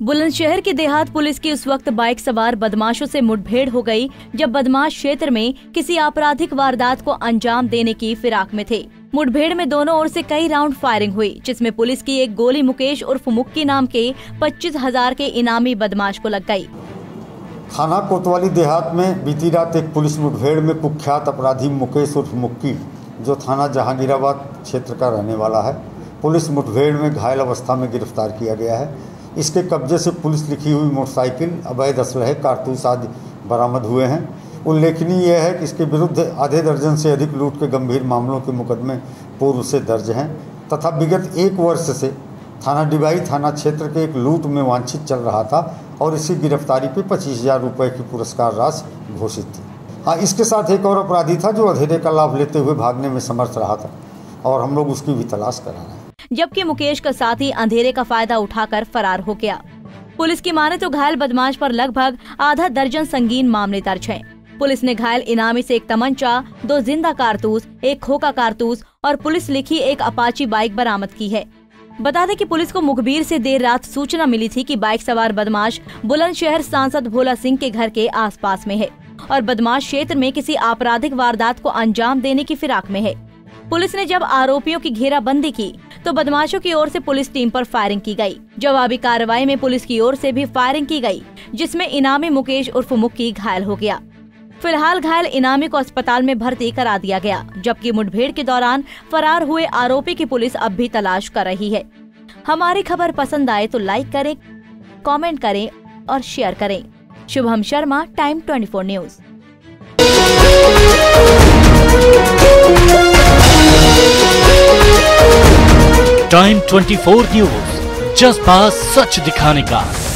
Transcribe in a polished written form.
बुलंदशहर की देहात पुलिस की उस वक्त बाइक सवार बदमाशों से मुठभेड़ हो गई जब बदमाश क्षेत्र में किसी आपराधिक वारदात को अंजाम देने की फिराक में थे। मुठभेड़ में दोनों ओर से कई राउंड फायरिंग हुई, जिसमें पुलिस की एक गोली मुकेश उर्फ मुक्की नाम के 25,000 के इनामी बदमाश को लग गई। थाना कोतवाली देहात में बीती रात एक पुलिस मुठभेड़ में कुख्यात अपराधी मुकेश उर्फ मुक्की, जो थाना जहांगीराबाद क्षेत्र का रहने वाला है, पुलिस मुठभेड़ में घायल अवस्था में गिरफ्तार किया गया है। इसके कब्जे से पुलिस लिखी हुई मोटरसाइकिल, अवैध असलहे, कारतूस आदि बरामद हुए हैं। उल्लेखनीय यह है कि इसके विरुद्ध आधे दर्जन से अधिक लूट के गंभीर मामलों के मुकदमे पूर्व से दर्ज हैं तथा विगत 1 वर्ष से थाना डिबाई थाना क्षेत्र के एक लूट में वांछित चल रहा था और इसकी गिरफ्तारी पे 25,000 रुपये की पुरस्कार राशि घोषित थी। हाँ, इसके साथ एक और अपराधी था जो अंधेरे का लाभ लेते हुए भागने में समर्थ रहा था और हम लोग उसकी भी तलाश करा रहे हैं। जबकि मुकेश का साथी अंधेरे का फायदा उठाकर फरार हो गया। पुलिस की माने तो घायल बदमाश पर लगभग आधा दर्जन संगीन मामले दर्ज हैं। पुलिस ने घायल इनामी से एक तमंचा, 2 जिंदा कारतूस, एक खोखा कारतूस और पुलिस लिखी एक अपाची बाइक बरामद की है। बता दें कि पुलिस को मुखबिर से देर रात सूचना मिली थी कि बाइक सवार बदमाश बुलंदशहर सांसद भोला सिंह के घर के आसपास में है और बदमाश क्षेत्र में किसी आपराधिक वारदात को अंजाम देने की फिराक में है। पुलिस ने जब आरोपियों की घेराबंदी की तो बदमाशों की ओर से पुलिस टीम पर फायरिंग की गई। जवाबी कार्रवाई में पुलिस की ओर से भी फायरिंग की गई, जिसमें इनामी मुकेश उर्फ मुक्की घायल हो गया। फिलहाल घायल इनामी को अस्पताल में भर्ती करा दिया गया, जबकि मुठभेड़ के दौरान फरार हुए आरोपी की पुलिस अब भी तलाश कर रही है। हमारी खबर पसंद आए तो लाइक करें, कमेंट करें और शेयर करें। Shubham Sharma, Time 24 News. Time 24 News, जज्बा सच दिखाने का।